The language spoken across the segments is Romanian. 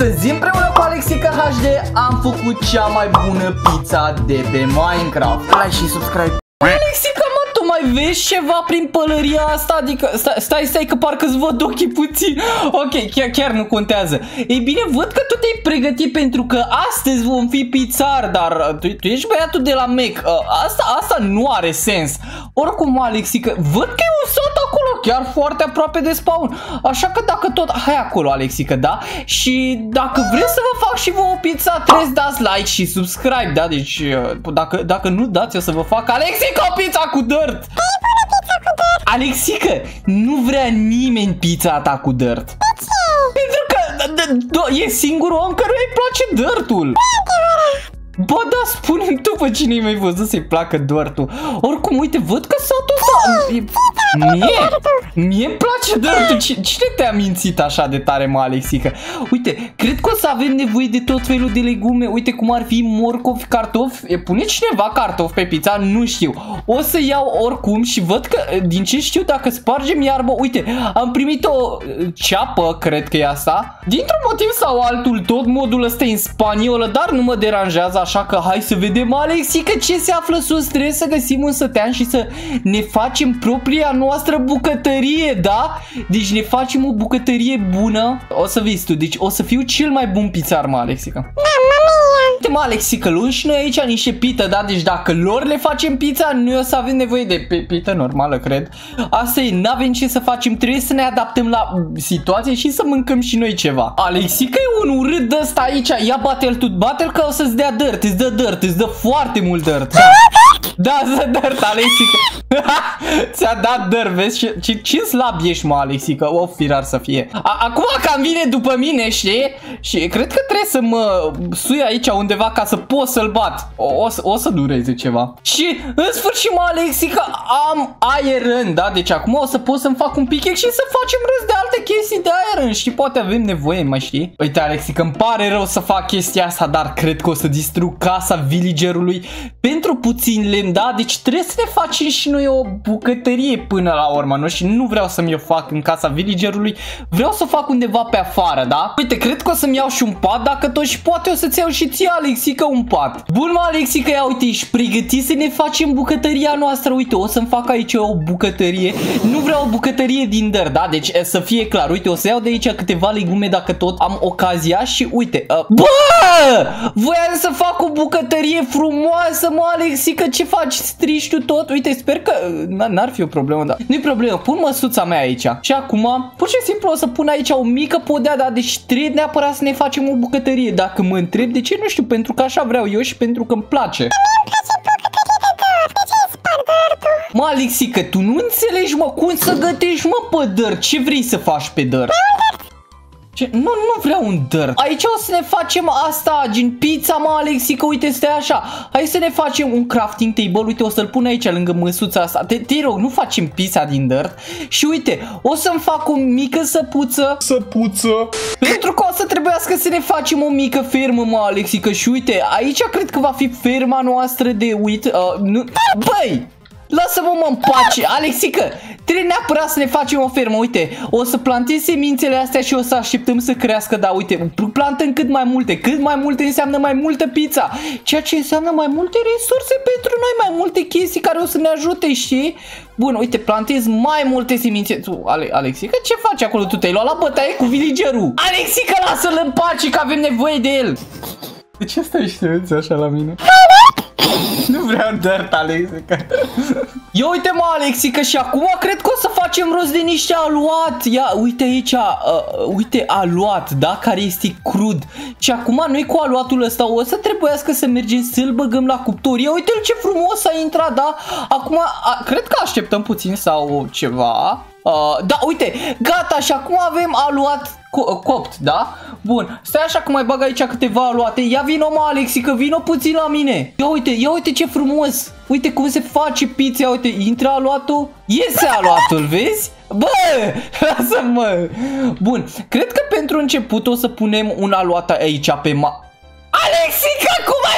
Astăzi, împreună cu Alexica HD, am făcut cea mai bună pizza de pe Minecraft. Like și subscribe. Alexica, mă, tu mai vezi ceva prin pălăria asta? Adică, stai că parcă-ți văd ochii puțin. Ok, chiar nu contează. Ei bine, văd că tu te-ai pregătit pentru că astăzi vom fi pizzar, dar tu ești băiatul de la Mac. Asta nu are sens. Oricum, Alexica, văd că e un sat acolo, chiar foarte aproape de spawn. Așa că dacă tot... Hai acolo, Alexica, da? Și dacă vreți să vă fac și vă o pizza, trebuie să dați like și subscribe, da? Deci, dacă nu dați, o să vă fac Alexica o pizza cu dirt. Alexica, nu vrea nimeni pizza ta cu dirt. Pentru că e singurul om căruia îi place dirtul. Bă, da, spune-mi tu pe cine mi-ai văzut să-i placă dirt-ul. Oricum, uite, văd că satul ăsta... Mie îmi place dirt-ul. Cine te-a mințit așa de tare, mă, Alexica? Uite, cred că o să avem nevoie de tot felul de legume. Uite cum ar fi morcovi, cartofi. Pune cineva cartofi pe pizza? Nu știu. O să iau oricum și văd că, din ce știu, dacă spargem iarbă... Uite, am primit o ceapă, cred că e asta. Dintr-un motiv sau altul, tot modul ăsta e în spaniolă, dar nu mă deranjează. Așa că hai să vedem, Alexica, ce se află sus. Trebuie să găsim un sătean și să ne facem propria noastră bucătărie, da? Deci ne facem o bucătărie bună. O să vezi tu, deci o să fiu cel mai bun pizzar, mă, Alexica. Uite, mă, Alexica, luăm și noi aici niște pită, da? Deci dacă lor le facem pizza, noi o să avem nevoie de pită normală, cred. Asta e, n-avem ce să facem, trebuie să ne adaptăm la situație și să mâncăm și noi ceva. Alexica e un urât de ăsta aici. Ia bate-l tu, bate-l că o să-ți dea dirt, îți dă dirt, îți dă foarte mult dirt. Da, îți dă dirt, Alexica. Ți-a dat dirt, vezi? Ce slab ești, mă, Alexica, o firar să fie. Acum cam vine după mine, știi? Și cred că trebuie să mă sui aici undeva ca să pot să-l bat. O să dureze ceva. Și în sfârșit, mă, Alexica, am iron, da? Deci acum o să pot să-mi fac un pickaxe și să facem râs de alte chestii de iron. Și poate avem nevoie, mai știi? Uite, Alexica, îmi pare rău să fac chestia asta, dar cred că o să distrug casa villagerului pentru puțin lemn, da? Deci trebuie să ne facem și noi o bucătărie până la urmă, nu? Și nu vreau să-mi o fac în casa villagerului, vreau să o fac undeva pe afară, da? Uite, cred că o să-mi iau și un pat, dacă tot, și poate o să-ți iau și ție, Alexica, un pat. Bun, mă, Alexica, ia uite, ești pregătit să ne facem bucătăria noastră. Uite, o să-mi fac aici o bucătărie. Nu vreau o bucătărie din dirt, da? Deci să fie clar, uite, o să iau de aici câteva legume dacă tot am ocazia și uite, bă! Voiam să fac o bucătărie frumoasă, mă, Alexica, ce faci? Strici tu tot? Uite, sper că n-ar fi o problemă, dar nu-i problemă, pun măsuța mea aici. Și acum, pur și simplu o să pun aici o mică podea, da? Deci trebuie neapărat să ne facem o bucătărie. Dacă mă întreb de ce, nu știu, pentru că așa vreau eu și pentru că îmi place. Mă, Alexica, tu nu înțelegi, mă, cum să gătești, mă, pe dirt? Ce vrei să faci pe dirt? Nu vreau un dirt. Aici o să ne facem asta, gen pizza, mă, Alexica, uite, stai așa. Hai să ne facem un crafting table, uite, o să-l pun aici lângă măsuța asta. Te rog, nu facem pizza din dirt. Și uite, o să-mi fac o mică săpuță. Pentru că o să trebuiască să ne facem o mică fermă, mă, Alexica. Și uite, aici cred că va fi ferma noastră de băi! Lasă-mă, mă, în pace, Alexica, trebuie neapărat să ne facem o fermă. Uite, o să plantez semințele astea și o să așteptăm să crească. Da, uite, plantăm cât mai multe. Cât mai multe înseamnă mai multă pizza, ceea ce înseamnă mai multe resurse pentru noi, mai multe chestii care o să ne ajute, știi? Bun, uite, plantez mai multe semințe. Alexica, ce faci acolo? Tu te-ai luat la bătaie cu villagerul. Alexica, lasă-l în pace că avem nevoie de el. De ce stai și te uiți așa la mine? Nu vreau dirt, Alexica. Ia uite, mă, Alexica, și acum cred că o să facem rost de niște aluat. Ia, uite aici, uite, aluat, da, care este crud. Și acum noi cu aluatul ăsta o să trebuiască să mergem să-l băgăm la cuptor. Ia uite-l ce frumos a intrat, da. Acum, cred că așteptăm puțin sau ceva. Da, uite, gata, și acum avem aluat copt, da? Bun, stai așa că mai bag aici câteva aluate. Ia vino, mă, Alexica, vino puțin la mine. Ia uite ce frumos. Uite cum se face pizza, uite, intră aluatul, iese aluatul, vezi? Bă, lasă-mă. Bun, cred că pentru început o să punem un aluat aici pe Alexica, cum ai împins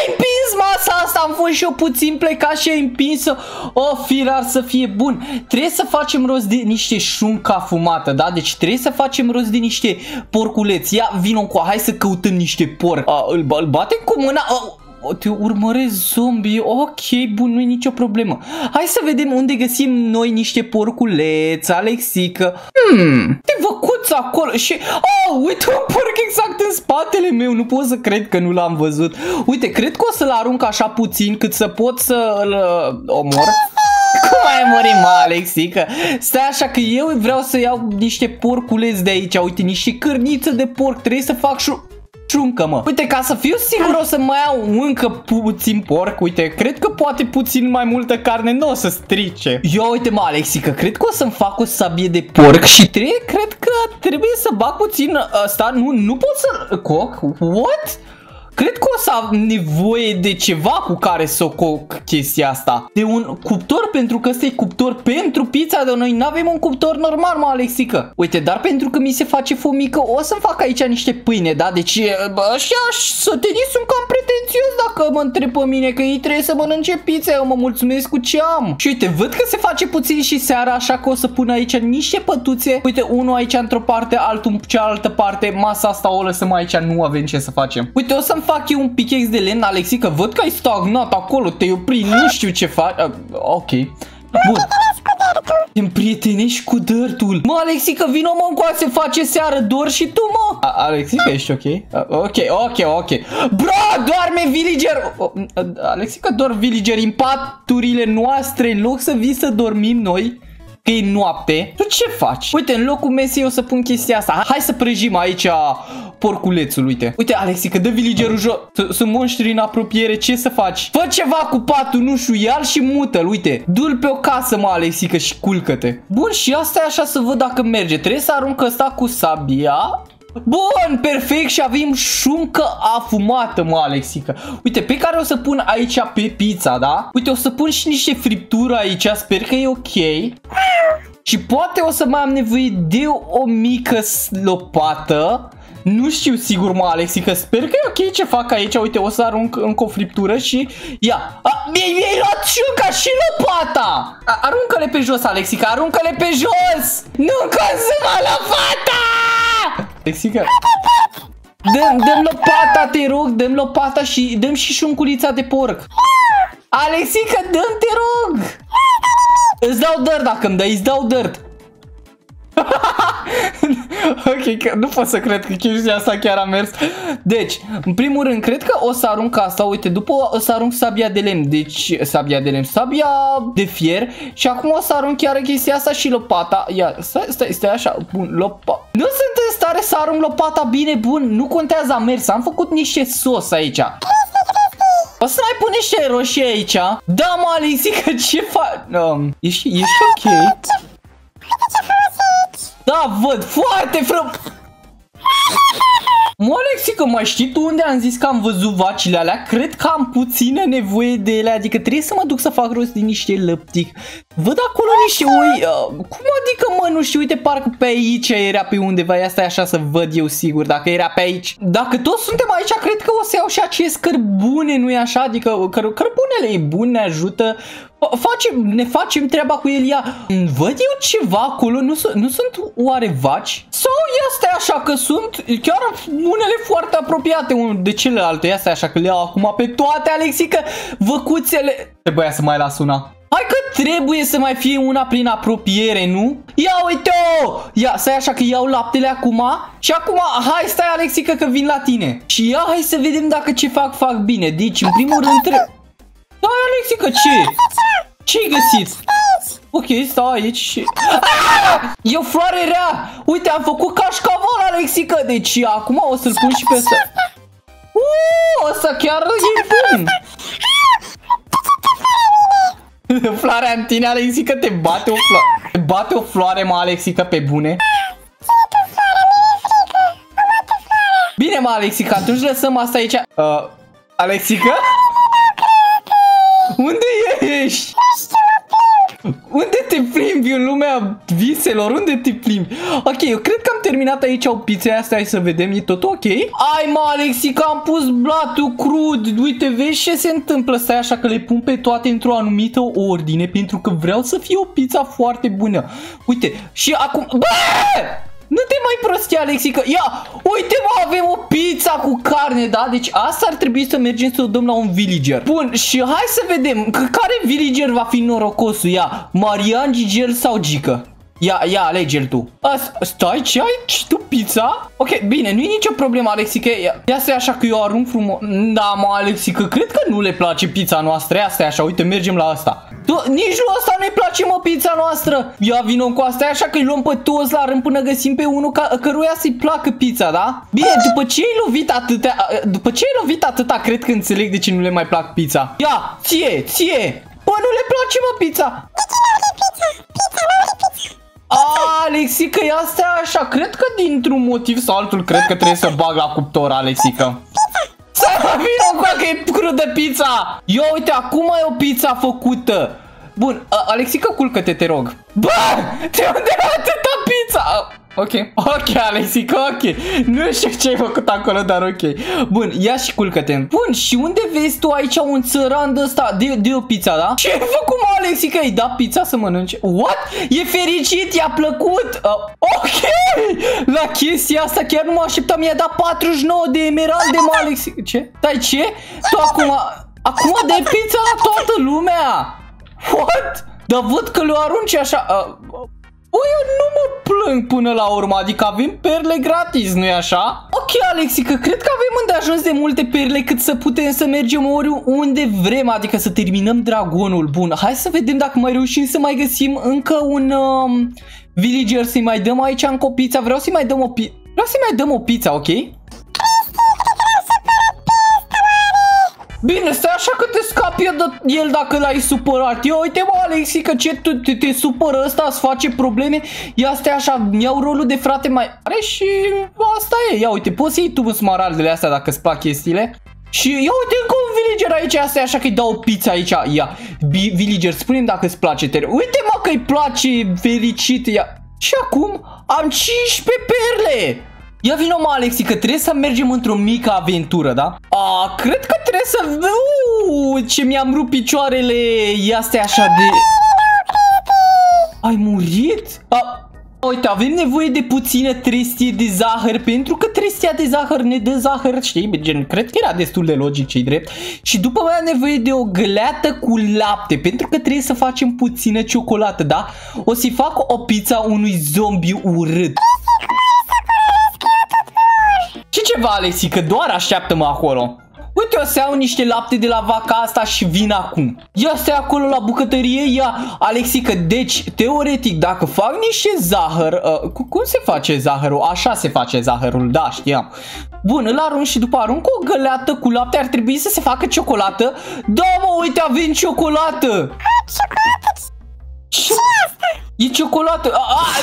Vezi masa asta, am fost și eu puțin plecat și împinsă. O, firar să fie bun. Trebuie să facem rost de niște șuncă afumată, da? Deci trebuie să facem rost de niște porculeți. Ia, vino cu, hai să căutăm niște porc. Îl batem cu mâna. Te urmăresc zombie. Ok, bun, nu e nicio problemă. Hai să vedem unde găsim noi niște porculeți, Alexică. Te văcuți acolo și... Oh, uite un porc exact în spatele meu. Nu pot să cred că nu l-am văzut. Uite, cred că o să-l arunc așa puțin cât să pot să-l omor. Cum ai murit, Alexică? Stai așa că eu vreau să iau niște porculeți de aici. Uite, niște cârniță de porc. Trebuie să fac șuncă, mă. Uite, ca să fiu sigur o să mai iau încă puțin porc. Uite, cred că poate puțin mai multă carne nu o să strice. Eu, uite, mă, Alexică, cred că o să-mi fac o sabie de porc și cred că trebuie să bag puțin ăsta. Nu pot să... Coc? What? Cred că o să am nevoie de ceva cu care să o coc chestia asta. De un cuptor, pentru că ăsta e cuptor pentru pizza, de noi nu avem un cuptor normal, mă, Alexică. Uite, dar pentru că mi se face fomică, o să-mi fac aici niște pâine, da? Deci ăștia sătenii sunt cam pretențios dacă mă întreb pe mine, că ei trebuie să mănânce pizza, eu mă mulțumesc cu ce am. Și uite, văd că se face puțin și seara, așa că o să pun aici niște pătuțe. Uite, unul aici într-o parte, altul în cealaltă parte. Masa asta o lăsăm aici, nu avem ce să facem. Uite, o să-mi fac eu un pickaxe de lemn, Alexică, văd că ai stagnat acolo, te-ai oprit, nu știu ce faci. Ok. Bun. Te împrietenești cu dărtul. Mă, Alexică, vino, mă, încoa, se face seară, dor și tu, mă. Alexică, ești ok? Ok. Bro, doarme villager. Alexică, dor villager în paturile noastre, în loc să vii să dormim noi, că e noapte. Tu ce faci? Uite, în locul mesei o să pun chestia asta. Hai să prăjim aici porculețul, uite. Uite, Alexică, dă villagerul jos. Sunt monștri în apropiere, ce să faci? Fă ceva cu patul, nu știu, ia-l și mută-l, uite. Du-l pe o casă, mă, Alexică, și culcă-te. Bun, și asta e așa să văd dacă merge. Trebuie să arunc ăsta cu sabia. Bun, perfect, și avem șuncă afumată, mă, Alexică. Uite, pe care o să pun aici pe pizza, da? Uite, o să pun și niște friptură aici, sper că e ok. Și poate o să mai am nevoie de o mică lopată. Nu știu sigur, mă, Alexică, sper că e ok ce fac aici. Uite, o să arunc încă o friptură și... Ia, mi-ai luat șunca și lopata. Aruncă-le pe jos, Alexică, aruncă-le pe jos. Nu consuma lopata. Alexică, dăm lopata, te rog, dăm lopata și dăm și șunculița de porc. Alexică, dăm, te rog. Îți dau dirt dacă îmi dai, îți dau dirt. Ok, nu pot să cred că chestia asta chiar a mers. Deci, în primul rând, cred că o să arunc asta. Uite, după o să arunc sabia de lemn. Deci, sabia de fier. Și acum o să arunc chiar chestia asta și lopata. Ia, stai așa, bun, lopata. Nu sunt în stare să arunc lopata bine, bun. Nu contează, a mers, am făcut niște sos aici. O să mai pun niște roșii aici. Da, mă, Alexică, ce faci? Ești ok? Da, văd, foarte Mă, Alexică, mai știi tu unde am zis că am văzut vacile alea? Cred că am puțină nevoie de ele, adică trebuie să mă duc să fac rost din niște lăptic. Văd acolo niște oi. Cum adică, mă, nu știu, uite, parcă pe aici era pe undeva. Ia stai așa să văd eu sigur dacă era pe aici. Dacă toți suntem aici, cred că o să iau și acest cărbune, nu-i așa? Adică cărbunele e bun, ne ajută. Ne facem treaba cu el, ia. Văd eu ceva acolo, nu sunt oare vaci? Sau ia stai așa că sunt chiar unele foarte apropiate de celelalte. Ia stai așa că le iau acum pe toate, Alexică, văcuțele. Trebuia să mai las una. Hai că trebuie să mai fie una prin apropiere, nu? Ia uite-o! Ia, stai așa că iau laptele acum. Și acum, hai stai, Alexică, că vin la tine. Și ia, hai să vedem dacă ce fac bine. Deci, în primul rând trebuie... Da, Alexică, ce? Ce-ai găsit? Ok, stau aici și... E o floare rea! Uite, am făcut cașcaval, Alexică! Deci acum o să-l pun și pe ăsta. Ăsta chiar e bun! Floarea în tine, Alexică, te bate o floare. Te bate o floare, mă, Alexică, pe bune. Bine, mă, Alexică, atunci lăsăm asta aici. Alexică? Unde ești? Unde te plimbi în lumea viselor? Unde te plimbi? Ok, eu cred că am terminat aici o pizza asta. Hai să vedem, e tot ok? Ai mă, Alexica, am pus blatul crud. Uite, vezi ce se întâmplă? Stai așa că le pun pe toate într-o anumită ordine, pentru că vreau să fie o pizza foarte bună. Uite, și acum... Bă! Nu te mai prostia, Alexica. Ia, uite mă, avem o pizza cu carne, da? Deci asta ar trebui să mergem să o dăm la un villager. Bun, și hai să vedem care villager va fi norocosul. Ia, Marian, Gigel sau Gică? Ia, alege-l tu. Stai, ce ai tu, pizza? Ok, bine, nu e nicio problemă, Alexica. Ia stai așa că eu arunc frumos. Da, mă, Alexica, cred că nu le place pizza noastră. Ia stai așa, uite, mergem la asta. Nici lui ăsta nu-i place, mă, pizza noastră. Ia, vină cu asta, așa că îi luăm pe toți la rând până găsim pe unul căruia să-i placă pizza, da? Bine, după ce ai lovit atâta, cred că înțeleg de ce nu le mai plac pizza. Ia, ție. Bă, nu le place, mă, pizza. Alexica, ia stai așa, cred că dintr-un motiv sau altul, cred că trebuie să bag la cuptor, Alexica. Să vină cu că e crudă pizza. Ia uite, acum e o pizza făcută. Bun, Alexica, culcă-te, te rog. Bă, de unde e atâta pizza? Ok, Alexica, ok. Nu știu ce ai făcut acolo, dar ok. Bun, ia și culcă-te. Bun, și unde vezi tu aici un țăran de ăsta? De o pizza, da? Ce ai făcut, mă, Alexica? Ai dat pizza să mănânce? What? E fericit, i-a plăcut. Ok, la chestia asta chiar nu mă așteptam. Mi-a dat 49 de emeralde, mă, Alexica. Ce? Dai ce? Tu acum dai pizza la toată lumea. What? Dar văd că le arunci așa. Eu nu mă plâng până la urmă, adică avem perle gratis, nu-i așa? Ok, Alexica, cred că avem îndeajuns de multe perle cât să putem să mergem oriunde vrem, adică să terminăm dragonul. Bun, hai să vedem dacă mai reușim să mai găsim încă un villager să-i mai dăm aici încă o pizza. Vreau să-i mai dăm o pizza, ok? Bine, stai așa că te scapi de el dacă l-ai supărat. Ia uite, mă, Alexica, ce te supără ăsta, îți face probleme. Ia stai așa, iau rolul de frate mai mare și asta e. Ia uite, poți să iei tu smaraldele astea dacă îți plac chestiile. Și ia uite încă un villager aici, asta e așa că îi dau o pizza aici. Ia, villager, spune-mi dacă îți place. Uite, mă, că îi place, fericit. Ia. Și acum am 15 perle. Ia vino, mă, Alexica, trebuie să mergem într-o mică aventură, da? Cred că trebuie să... ce mi-am rupt picioarele. Ia stai așa de... Ai murit? Uite, avem nevoie de puțină trestie de zahăr, pentru că trestia de zahăr ne dă zahăr, știi? Gen, cred că era destul de logic, ce-i drept. Și după mai am nevoie de o găleată cu lapte, pentru că trebuie să facem puțină ciocolată, da? O să-i fac o pizza unui zombie urât. Ce ceva, Alexica, doar așteaptă-mă acolo. Uite, o să iau niște lapte de la vaca asta și vin acum. Ia stai acolo la bucătărie, ia, Alexica, deci, teoretic, dacă fac niște zahăr, cum se face zahărul? Așa se face zahărul, da, știam. Bun, îl arunc și după arunc o găleată cu lapte, ar trebui să se facă ciocolată. Da, mă, uite, avem ciocolată. Ce? E ciocolată.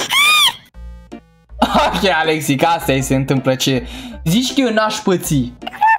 Ok, Alexica, asta se întâmplă, ce? Zici că eu n-aș păți.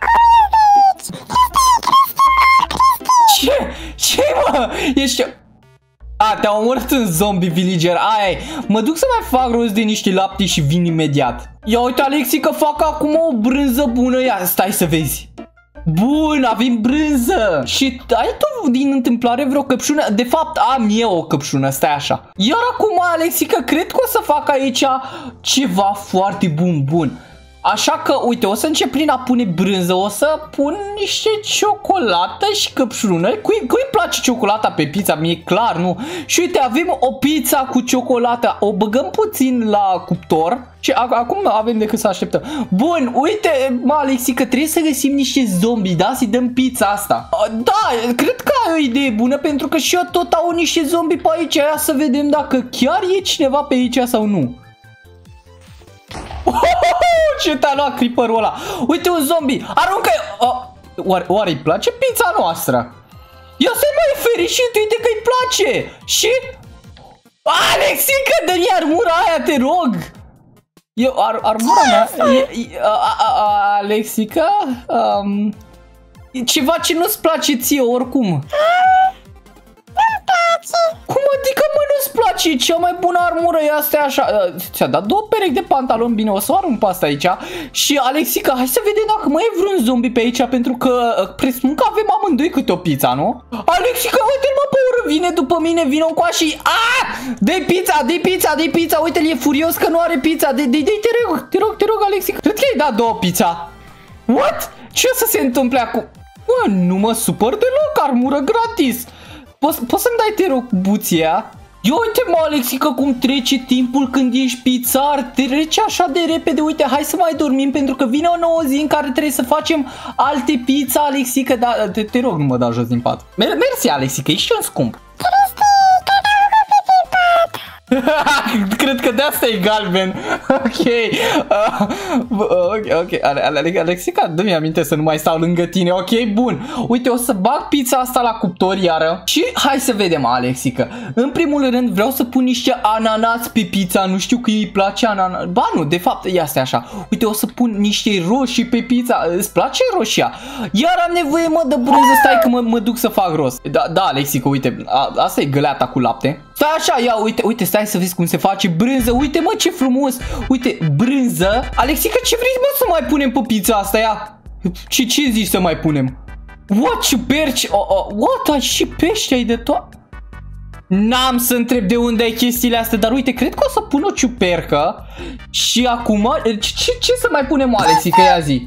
Ce, mă? Ești... te-a omorât în zombie villager. Aia, mă duc să mai fac rost de niște lapte și vin imediat. Ia uite, Alexica, fac acum o brânză bună. Ia, stai să vezi. Bun, avem brânză. Și ai tu din întâmplare vreo căpșună? De fapt, am eu o căpșună, stai așa. Iar acum, Alexica, cred că o să fac aici ceva foarte bun. Așa că, uite, o să încep prin a pune brânză, o să pun niște ciocolată și căpșună. Cui place ciocolata pe pizza? Mie clar, nu? Și uite, avem o pizza cu ciocolată. O băgăm puțin la cuptor și acum avem decât să așteptăm. Bun, uite, mă, Alexica, trebuie să găsim niște zombie, da? Să-i dăm pizza asta. Da, cred că ai o idee bună, pentru că și eu tot au niște zombie pe aici. Ia să vedem dacă chiar e cineva pe aici sau nu. Ce te-a luat creeper-ul ăla? Uite un zombie, aruncă. Oare îi place pizza noastră? Ia să mai fericit, uite că îi place. Și Alexica, dă-mi armura aia, te rog. Armura mea Alexica, ceva ce nu-ți place ție oricum. Nu-mi place. Cum adică place, cea mai bună armură e asta așa. Ți-a dat 2 perechi de pantaloni, bine, o să o arunc pe asta aici. Și Alexica, hai să vedem dacă mai e vreun zombie pe aici, pentru că presupun că avem amândoi câte o pizza, nu? Alexica, uite-l mă pe ură, vine după mine, vine încoa și... Dă-i pizza, dă-i pizza, dă-i pizza, uite-l, e furios că nu are pizza, te rog, Alexica. Cred că i-ai dat 2 pizza. What? Ce o să se întâmple acum? Bă, nu mă supăr deloc, armură gratis. Poți să-mi dai, te rog, buția? Ia uite, mă, Alexica, cum trece timpul când ești pizzar. Trece așa de repede. Uite, hai să mai dormim, pentru că vine o nouă zi în care trebuie să facem alte pizza, Alexica. Dar te rog, nu mă dau jos din pat. Mersi, Alexica, ești un scump. Cred că de asta e galben. Ok, Alexica, dă-mi aminte să nu mai stau lângă tine. Ok, bun. Uite, o să bag pizza asta la cuptor iară. Și hai să vedem, Alexica. În primul rând vreau să pun niște ananas pe pizza. Nu știu că îi place ananas. Ba nu, de fapt, ia stai așa. Uite, o să pun niște roșii pe pizza. Îți place roșia? Iar am nevoie, mă, de brânză. Stai că mă duc să fac rost. Da, Alexica, uite, asta e găleata cu lapte. Stai așa, ia, uite, stai să vezi cum se face brânză. Uite, mă, ce frumos. Uite, brânză. Alexica, ce vrei, mă, să mai punem pe pizza asta, ia? Ce zici să mai punem? What, ciuperci? What, ai și pești, ai de tot? N-am să întreb de unde ai chestiile astea, dar uite, cred că o să pun o ciupercă. Și acum, ce să mai punem, Alexica, ia zi?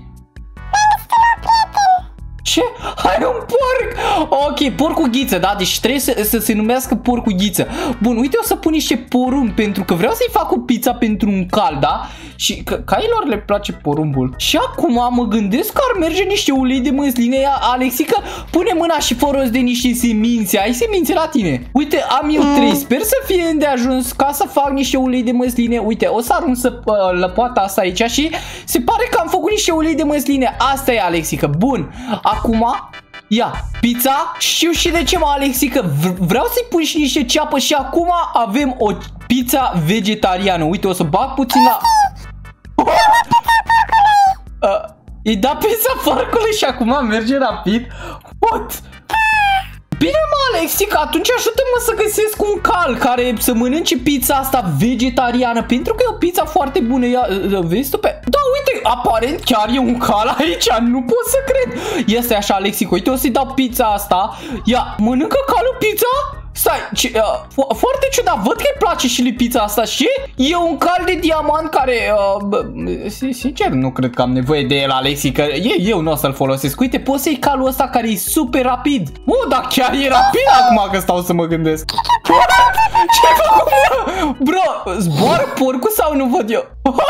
Ce? Hai, un porc! Ok, porcughiță, da? Deci trebuie să se numească porcughiță. Bun, uite, o să pun niște porumb, pentru că vreau să-i fac o pizza pentru un cal, da? Și cailor le place porumbul. Și acum mă gândesc că ar merge niște ulei de măsline. Alexica, pune mâna și fă rost de niște semințe. Ai semințe la tine? Uite, am eu 3. Sper să fie îndeajuns ca să fac niște ulei de măsline. Uite, o să arunc lăpoata asta aici și se pare că am făcut niște ulei de măsline. Asta e, Alexica. Bun. Acum, ia, pizza. Știu și de ce, mă, Alexica. Vreau să-i pun și niște ceapă și acum avem o pizza vegetariană. Uite, o să bag puțin la... Îi da pizza porcului și acum merge rapid. What? Bine, mă, Alexica, atunci ajută-mă să găsesc un cal care să mănânce pizza asta vegetariană, pentru că e o pizza foarte bună. Ia, vezi tu pe... Da, uite, aparent chiar e un cal aici, nu pot să cred. Ia stai așa, Alexica, uite, o să-i dau pizza asta. Ia, mănâncă calul pizza? Stai, foarte ciudat, văd că îi place și lui pizza asta și e un cal de diamant care, sincer, nu cred că am nevoie de el, Alexica, eu nu o să-l folosesc. Uite, poți să iei calul ăsta care e super rapid. Dar chiar e rapid acum că stau să mă gândesc. Ce-ai făcut, bro? Zboară porcul sau nu văd eu?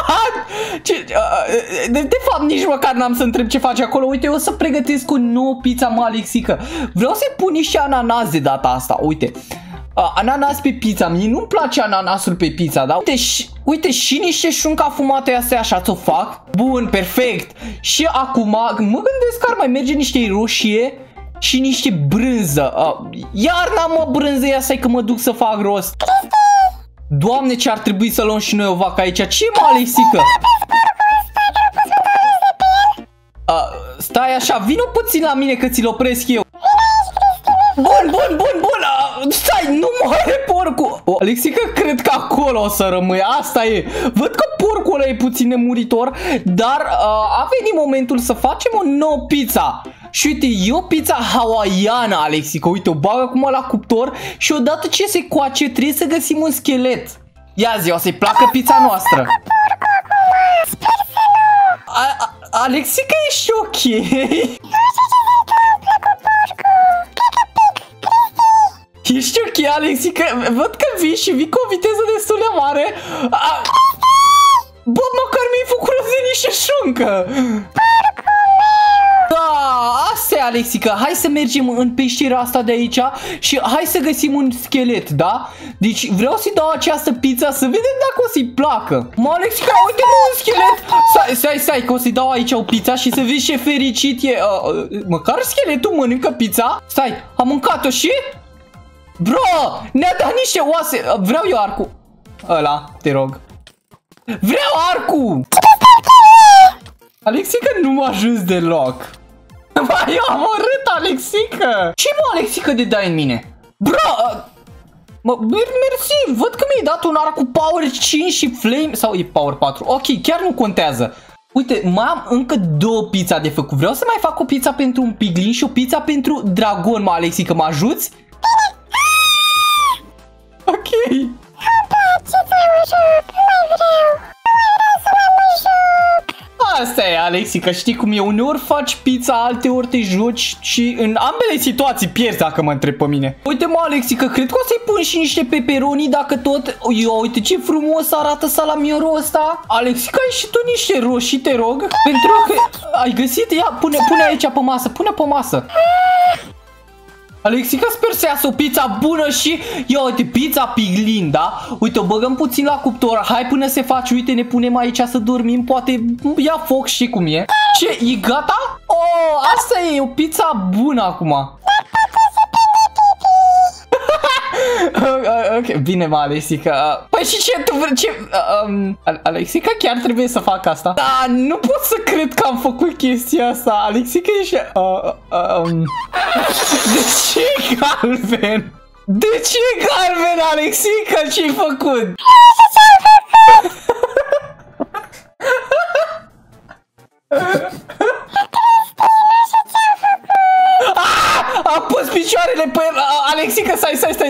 De fapt, nici măcar n-am să întreb ce face acolo. Uite, eu o să pregătesc o nouă pizza, mă, Alexica. Vreau să-i pun niște ananas de data asta. Uite, ananas pe pizza. Mie nu-mi place ananasul pe pizza, da? Uite, și niște șuncă afumată, astea așa ți-o fac. Bun, perfect. Și acum mă gândesc că ar mai merge niște roșie și niște brânză. Iar n-am, mă, brânză, ia stai că mă duc să fac rost. Doamne, ce ar trebui să luăm și noi o vacă aici. Ce, mă, Alexica? Stai așa, vino puțin la mine că ți-l opresc eu. Bun. Stai, nu moare porcul. Alexica, cred că acolo o să rămâi. Asta e. Văd că porcul ăla e puțin nemuritor, dar a venit momentul să facem o nouă pizza. Și uite, e o pizza hawaiană, Alexica. Uite, o bag acum la cuptor și odată ce se coace trebuie să găsim un schelet. Ia zi, o să-i placă pizza noastră. Alexica, ești ok? Ești ok, Alexica? Văd că vii cu o viteză destul de mare. Bă, măcar mi-ai făcut rost de niște șuncă. Da, asta e, Alexica. Hai să mergem în peștera asta de aici și hai să găsim un schelet, da? Deci vreau să-i dau această pizza să vedem dacă o să-i placă. Mă, Alexica, uite-mă un schelet. Stai, că o să-i dau aici o pizza și să vezi ce fericit e. Măcar scheletul mănâncă pizza? Stai, am mâncat-o și... Bro, ne-a dat niște oase. Vreau eu arcul. Ăla, te rog. Vreau arcul. Alexica, nu m-a ajuns deloc. Eu am omorât, Alexica. Ce, mă, Alexica, de dai în mine? Bro, Mersi, văd că mi-ai dat un arc cu power 5 și flame, sau e power 4, ok, chiar nu contează. Uite, mai am încă 2 pizza de făcut, vreau să mai fac o pizza pentru un piglin și o pizza pentru dragon, mă, Alexi, că mă ajuți? Ok. Asta e, Alexi, că știi cum e, uneori faci pizza, alteori te joci și în ambele situații pierzi, dacă mă întreb pe mine. Uite, mă, Alexi, că cred că o să-i pun și niște pepperoni dacă tot... Uite ce frumos arată salamiorul ăsta. Alexi, că ai și tu niște roșii, te rog, pentru că ai găsit, ia, pune aici pe masă, pune pe masă. Alexi, că sper să iasă o pizza bună și... Ia uite, pizza piglin, da? Uite, o băgăm puțin la cuptor. Hai până se face, uite, ne punem aici să dormim. Poate ia foc, știi cum e. Ce, e gata? Oh, asta e o pizza bună acum. Ok, bine, mă, Alexica. Păi și ce tu vrei? Alexica, chiar trebuie să fac asta? Da, nu pot să cred că am făcut chestia asta. Alexica, ești... De ce galben? De ce galben, Alexica? Ce-ai făcut? Am pus picioarele pe el. Alexica, stai.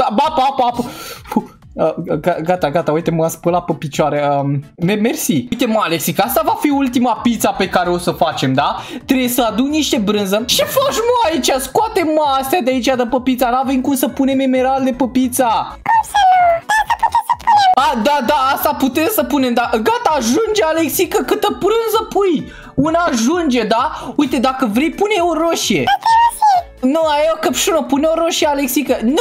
Gata, uite, m-a spălat pe picioare. Mersi. Uite, mă, Alexica, asta va fi ultima pizza pe care o să facem, da? Trebuie să aduc niște brânză. Ce faci, mă, aici? Scoate-mă astea de aici de pe pizza. N-avem cum să punem emeralde pe pizza. Da, asta putem să punem, da. Gata, ajunge, Alexica, câtă brânză pui. Una ajunge, da? Uite, dacă vrei, pune o roșie. Nu, ai o căpșună, pune o roșie, Alexica. Nu!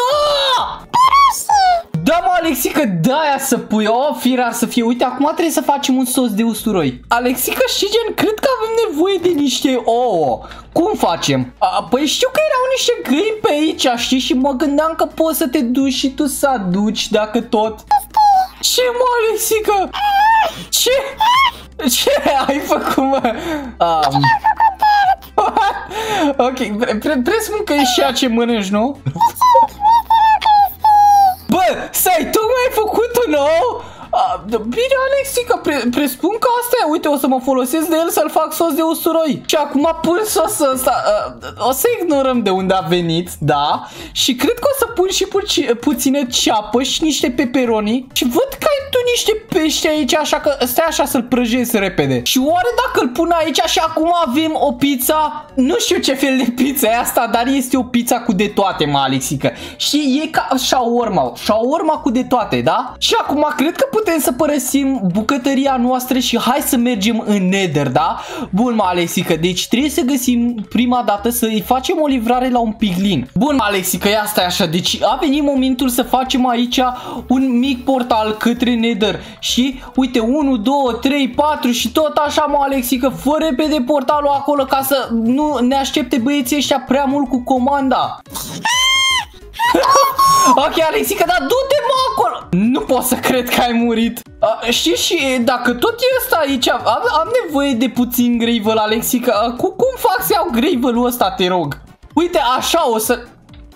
Da, mă, Alexica, de-aia să pui. O, firar să fie. Uite, acum trebuie să facem un sos de usturoi. Alexica, știi, gen, cred că avem nevoie de niște ouă. Cum facem? Păi știu că erau niște găini pe aici, știi? Și mă gândeam că poți să te duci și tu să aduci, dacă tot. Ce, mă, Alexica? Ce ai făcut, mă? Ok, presupun că e și ce mănânci, nu? Bă, stai, tocmai ai făcut-o nou? Bine, Alexica, presupun că asta e. Uite, o să mă folosesc de el să-l fac sos de usturoi. Și acum pun sosul ăsta. O să ignorăm de unde a venit, da? Și cred că o să pun și puțină ceapă și niște pepperoni. Și văd că ai tu niște pești aici, așa că stai așa să-l prăjezi repede. Și oare dacă îl pun aici și acum avem o pizza? Nu știu ce fel de pizza e asta, dar este o pizza cu de toate, mă, Alexica. Și e ca shawarma cu de toate, da? Și acum cred că putem să părăsim bucătăria noastră și hai să mergem în Nether, da? Bun, mă, Alexica, deci trebuie să găsim prima dată să-i facem o livrare la un piglin. Bun, mă, Alexica, ia stai așa, deci a venit momentul să facem aici un mic portal către Nether. Și uite, 1, 2, 3, 4 și tot așa, mă, Alexica, fă repede portalul acolo ca să nu ne aștepte băieții ăștia prea mult cu comanda. Ok, Alexica, dar du-te, mă, acolo. Nu pot să cred că ai murit. Știi, și dacă tot e ăsta aici, am nevoie de puțin gravel, Alexica. Cum fac să iau gravel-ul ăsta, te rog? Uite, așa o să...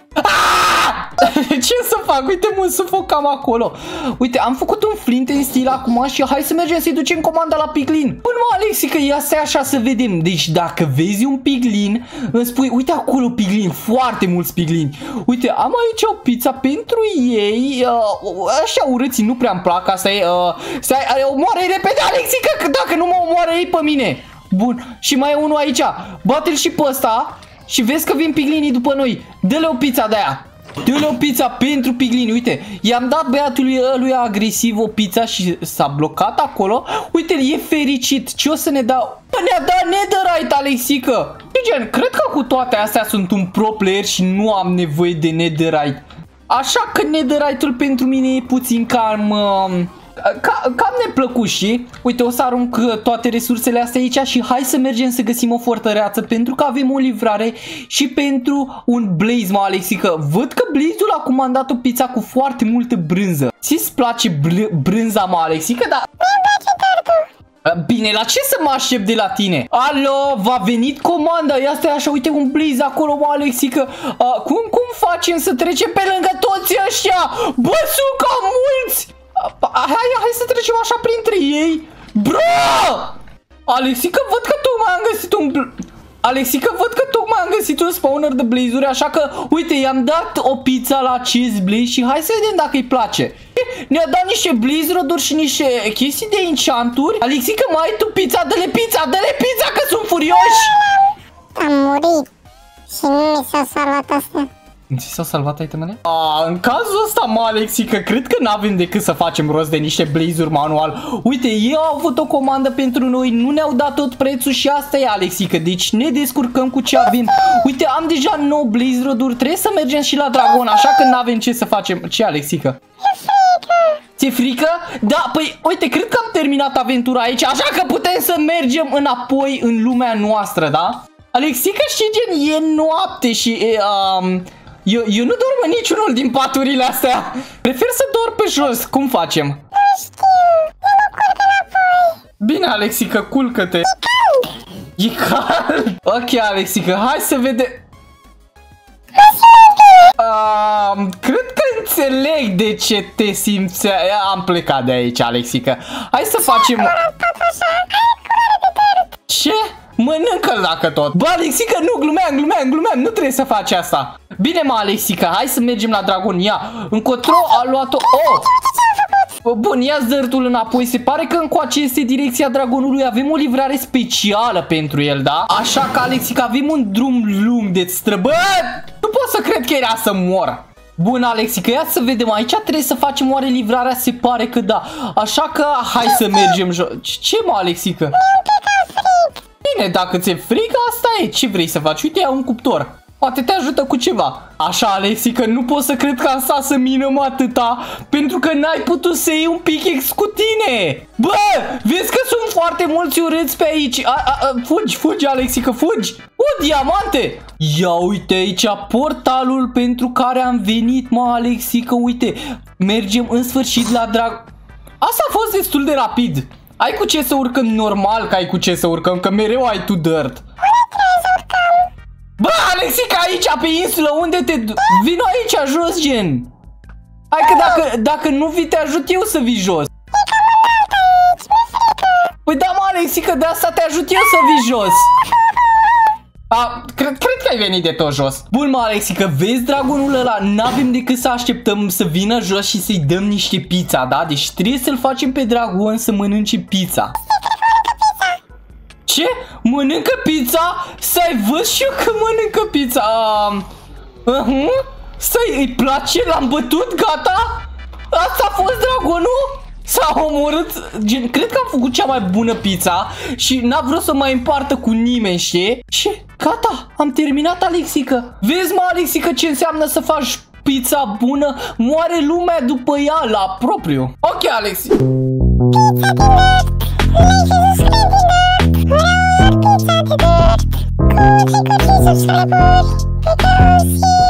Ce să fac? Uite, mă sufocam acolo. Uite, am făcut un flint în stil acum și hai să mergem să-i ducem comanda la piglin. Până, mă, Alexica, ia stai așa să vedem. Deci dacă vezi un piglin, îmi spui, uite acolo piglin, foarte mulți piglini. Uite, am aici o pizza pentru ei. Așa urâți, nu prea-mi plac. Asta e, stai, omoară-i repede, Alexica, că dacă nu mă omoară ei pe mine. Bun, și mai e unul aici. Bate-l și pe ăsta. Și vezi că vin piglinii după noi. Dă-le o pizza de aia. Dă-le o pizza pentru piglini. Uite, i-am dat băiatului ăluia agresiv o pizza și s-a blocat acolo. Uite, e fericit. Ce o să ne dau? Ne-a dat netherite, Alexica. Gen, cred că cu toate astea sunt un pro player și nu am nevoie de netherite. Așa că netherite-ul pentru mine e puțin cam neplăcut, și uite, o să arunc toate resursele astea aici și hai să mergem să găsim o fortăreață pentru că avem o livrare și pentru un blaze, mă, Alexica. Văd că blaze-ul a comandat o pizza cu foarte multă brânză. Ți-ți place brânza, mă, Alexica? Da. Bine, la ce să mă aștept de la tine? Alo, v-a venit comanda. Ia stai așa, uite un Blaze acolo, mă, Alexică. Cum facem să trecem pe lângă toți ăștia? Bă, sunt cam mulți. Hai să trecem așa printre ei. Bro! Alexică, văd că tocmai am găsit un spawner de blaze-uri, așa că, uite, i-am dat o pizza la Cheese Blaze și hai să vedem dacă îi place. Ne-a dat niște blaze rod-uri și niște chestii de enchanturi. Alexică, mai ai tu pizza? Dă-le pizza, că sunt furioși! Am murit și nu mi s-a salvat asta. Ți s-au salvat itemele? În cazul ăsta, mă, Alexică, cred că n-avem decât să facem rost de niște blaze-uri manual. Uite, ei au avut o comandă pentru noi, nu ne-au dat tot prețul și asta e, Alexică. Deci ne descurcăm cu ce avem. Uite, am deja 9 blaze rod-uri, trebuie să mergem și la dragon, așa că n-avem ce să facem. Ce, Alexică? Ți-e frică? Da, păi, uite, cred că am terminat aventura aici, așa că putem să mergem înapoi în lumea noastră, da? Alexică, știi, gen, e noapte și eu nu dorm în niciunul din paturile astea. Prefer să dorm pe jos. Cum facem? Nu știu, eu mă culc înapoi. Bine, Alexică, culcă-te. E cald. Ok, Alexică, hai să vedem. Cred că înțeleg de ce te simți. Am plecat de aici, Alexică. Hai să facem... Ce? Mănâncă-l dacă tot. Bă, Alexică, nu, glumeam, nu trebuie să faci asta. Bine, mă, Alexică, hai să mergem la dragon. Ia, încotro a luat-o. Bun, ia zărtul înapoi. Se pare că încoace este direcția dragonului. Avem o livrare specială pentru el, da? Așa că, Alexică, avem un drum lung de străbă. Nu pot să cred că era să mor. Bun, Alexică, ia să vedem. Aici trebuie să facem oare livrarea? Se pare că da. Așa că hai să mergem jos. Ce, mă, Alexică? Bine, dacă ți-e frică, asta e. Ce vrei să faci? Uite, ia un cuptor. Poate te ajută cu ceva. Așa, Alexică, nu pot să cred că am stat să minăm atâta pentru că n-ai putut să iei un pickaxe cu tine. Bă, vezi că sunt foarte mulți urâți pe aici. Fugi, Alexică, fugi. Diamante. Ia uite aici portalul pentru care am venit, mă, Alexică. Uite, mergem în sfârșit la drag. Asta a fost destul de rapid. Ai cu ce să urcăm? Normal că ai cu ce să urcăm, că mereu ai tu dirt. Bă, Alexică, aici pe insulă, unde te duci? Vino aici jos, gen. Hai că dacă nu vii, te ajut eu să vii jos. Păi da, mă, Alexică, de asta te ajut eu să vii jos. Cred că ai venit de tot jos. Bun, mă, Alexică, vezi dragonul ăla? N-avem decât să așteptăm să vină jos și să-i dăm niște pizza, da? Deci trebuie să-l facem pe dragon să mănânce pizza. Ce? Mănâncă pizza? Stai, văd și eu că mănâncă pizza. Stai, îi place? L-am bătut? Gata? Asta a fost dragonul? S-a omorât, gen, cred că am făcut cea mai bună pizza și n-a vrut să mai împartă cu nimeni, știi? Și gata, am terminat, Alexică. Vezi, mă, Alexică, ce înseamnă să faci pizza bună? Moare lumea după ea la propriu. Ok, Alexi. Pizza de dirt, pizza de dirt, cu subscriberi,